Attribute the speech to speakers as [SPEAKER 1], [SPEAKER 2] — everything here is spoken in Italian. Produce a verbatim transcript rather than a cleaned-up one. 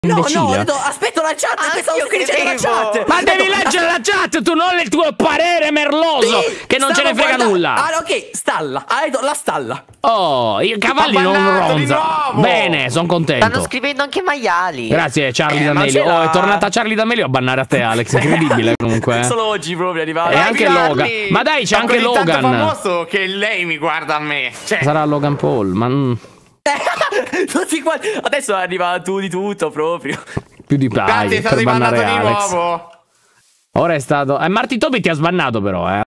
[SPEAKER 1] No,
[SPEAKER 2] imbecille.
[SPEAKER 1] no, no, aspetto la chat,
[SPEAKER 3] Ah,
[SPEAKER 1] stavo
[SPEAKER 3] io
[SPEAKER 1] leggendo la
[SPEAKER 3] credevo.
[SPEAKER 1] chat.
[SPEAKER 2] Ma devi leggere la chat, tu non il tuo parere merloso,
[SPEAKER 1] Sì,
[SPEAKER 2] che non ce ne
[SPEAKER 1] stavo
[SPEAKER 2] frega
[SPEAKER 1] guardando-
[SPEAKER 2] nulla.
[SPEAKER 1] Ah, ok, stalla, ah, ecco, la stalla.
[SPEAKER 2] Oh, i cavalli
[SPEAKER 4] Ha
[SPEAKER 2] non
[SPEAKER 4] ballato di
[SPEAKER 2] ronzano.
[SPEAKER 4] nuovo.
[SPEAKER 2] Bene, sono contento.
[SPEAKER 3] Stanno scrivendo anche maiali.
[SPEAKER 2] Grazie Charlie
[SPEAKER 4] Eh, ma
[SPEAKER 2] D'Amelio.
[SPEAKER 4] c'era-
[SPEAKER 2] Oh, è tornata Charlie D'Amelio a bannare a te, Alex. Incredibile comunque. eh.
[SPEAKER 1] Solo oggi proprio è arrivato.
[SPEAKER 2] E anche
[SPEAKER 4] Charlie,
[SPEAKER 2] Logan. Ma dai, c'è
[SPEAKER 4] sono
[SPEAKER 2] anche
[SPEAKER 4] così tanto
[SPEAKER 2] Logan.
[SPEAKER 4] famoso che lei mi guarda a me. Cioè,
[SPEAKER 2] Sarà Logan Paul, ma mm,
[SPEAKER 1] Tutti quanti. Adesso arriva tu di tutto proprio.
[SPEAKER 2] più di
[SPEAKER 4] Dante,
[SPEAKER 2] dai
[SPEAKER 4] è stato
[SPEAKER 2] per bannare
[SPEAKER 4] bannato di
[SPEAKER 2] Alex.
[SPEAKER 4] nuovo.
[SPEAKER 2] Ora è stato. Eh, Marty Toby ti ha sbannato però, eh.